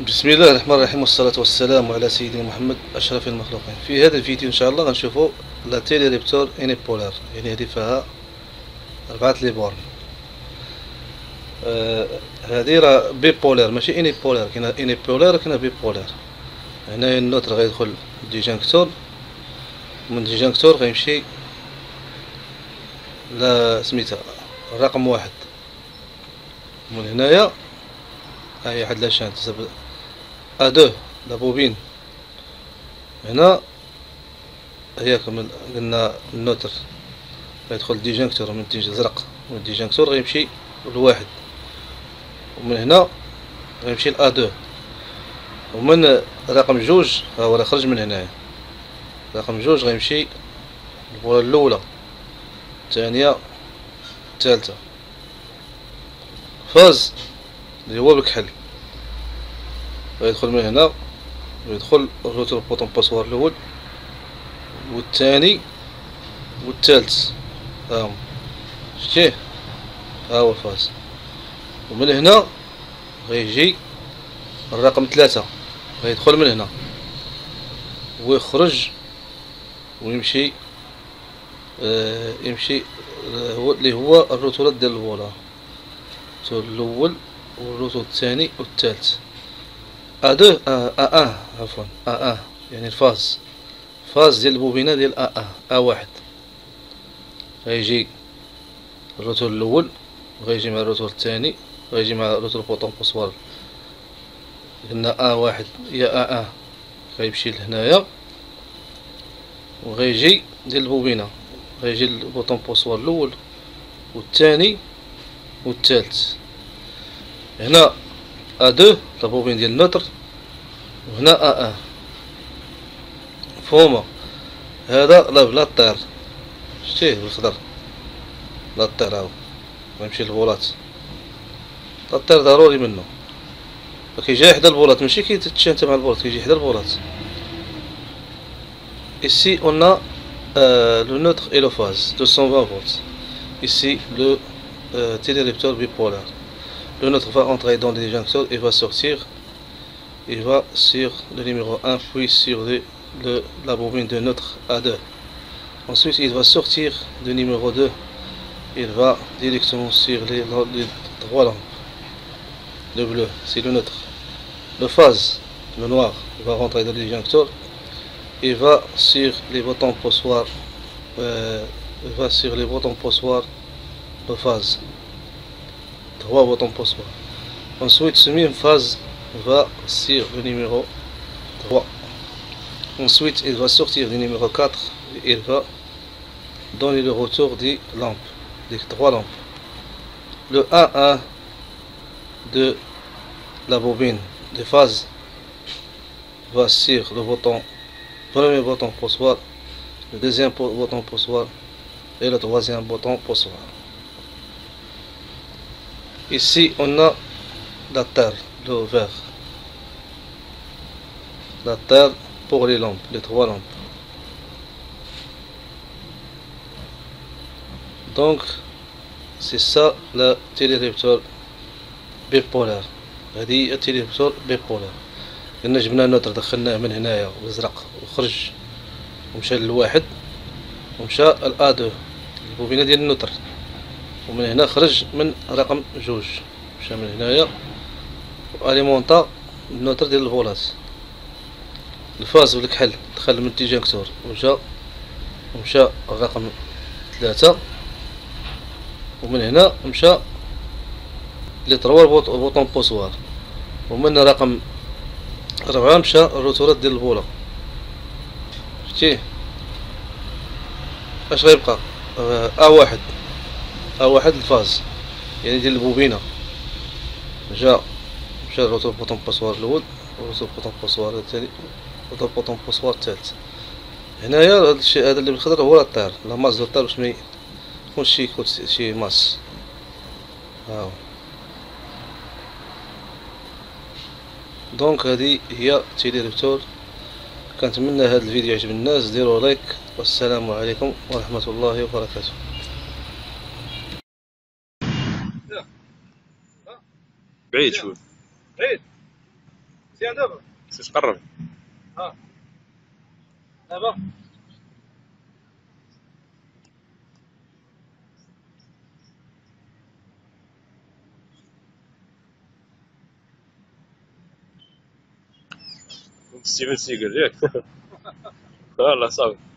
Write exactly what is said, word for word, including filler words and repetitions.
بسم الله الرحمن الرحيم، والصلاة والسلام على سيدنا محمد أشرف المخلوقين. في هذا الفيديو إن شاء الله غنشوفوا لا تيلي ريبتور انيبولار، يعني هذه فيها أربعة لي بورن. آه هذه راه بيبولار ماشي انيبولار، كاين انيبولار وكاين بيبولار. هنايا النوتر غيدخل ديجانكتور، من ديجانكتور غيمشي لا سميتها الرقم واحد. من هنايا هاهي واحد لاشان تسبب ا دو لا بوبين. هنا هي كما قلنا النوتر غيدخل ديجانكتور من التيج الزرق، من الديجانكتور غيمشي لواحد، ومن هنا غيمشي ل ا دو، ومن رقم جوج ها هو راه خرج من هنايا. رقم جوج غيمشي للبولة الأولى، الثانية، الثالثة. فاز اللي هو بالكحل غيدخل من هنا ويدخل الروتور بوطون باسوار الأول والثاني والثالث. هاهم شتيه، ها هو الفاز. ومن هنا غيجي الرقم ثلاثة، غيدخل من هنا ويخرج ويمشي آه يمشي آه هو اللي هو الروتورات ديال الفولا، الروتور الأول والروتور الثاني والثالث. ا دو ا ان عفوا ا ان يعني الفاز، فاز ديال البوبينة ديال ا ان ا واحد. غيجي الروتور الأول وغيجي مع الروتور الثاني، غيجي مع روتور بوطون بوسوار. قلنا ا واحد هي ا ان، غيمشي لهنايا وغيجي ديال البوبينة، غيجي البوطون بوسوار الأول والثاني والثالث. هنا ا دو لا بوبين ديال النوتر، وهنا ا ان. مفهومة؟ هذا لا بلا طير، شتيه بالخضر لا طير، هاهو غيمشي للبولات. لا طير ضروري منه، كيجي حدا البولات ماشي كيتشانت مع البولات، كيجي حدا البولات. Ici on a euh, le neutre et le phase deux cent vingt volts. Ici le euh, téléripteur bipolaire. Le neutre va entrer dans le disjoncteur et va sortir. Il va sur le numéro un puis sur le, le, la bobine de neutre A deux. Ensuite il va sortir du numéro deux. Il va directement sur les, les trois lampes. Le bleu c'est le neutre. Le phase, le noir, il va rentrer dans le disjoncteur. Il va sur les boutons poussoirs, euh, il va sur les boutons poussoirs de phase, trois boutons poussoirs. Ensuite ce même phase va sur le numéro trois. Ensuite il va sortir du numéro quatre et il va donner le retour des lampes, des trois lampes. Le un un de la bobine de phase va sur le bouton, premier bouton poussoir, le deuxième bouton poussoir et le troisième bouton poussoir. Ici on a la terre, le vert, la terre pour les lampes, les trois lampes. Donc c'est ça le téléripteur bipolaire. هذه التلفزيون بيبولار. قلنا جبنا النوتر دخلناه من هنايا بالازرق وخرج ومشى للواحد، ومشى لأ دو البوبينة ديال النوتر، ومن هنا خرج من رقم جوج، مشى من هنايا وأليمونطا النوتر ديال الفولات. الفاز بالكحل دخل من الديجانكتور ومشى ومشى الرقم ثلاثة، ومن هنا مشى لي تروا بوطون بوسوار، ومن رقم ربعة مشى الروتورات ديال البولة. شتيه اش غيبقى؟ ا واحد ا واحد الفاز يعني ديال البوبينة. جا مشى الروتور بوطون بوسوار الأول والروتور بوطون بوسوار الثاني والروتور بوطون بوسوار الثالث. هنايا هذا الشيء هذا اللي بالخضر هو لا طير، لا ماس دو طير باش ميكونش شي شي ماس. هاهو دونك هذه هي تيليريبتور. كنتمنى هذا الفيديو يعجب الناس، ديروا لايك، والسلام عليكم ورحمة الله وبركاته. بعيد شوي. مزيان دابا. خصك تقرب. ها دابا. ستيفن سيجل ياك. والله صافي.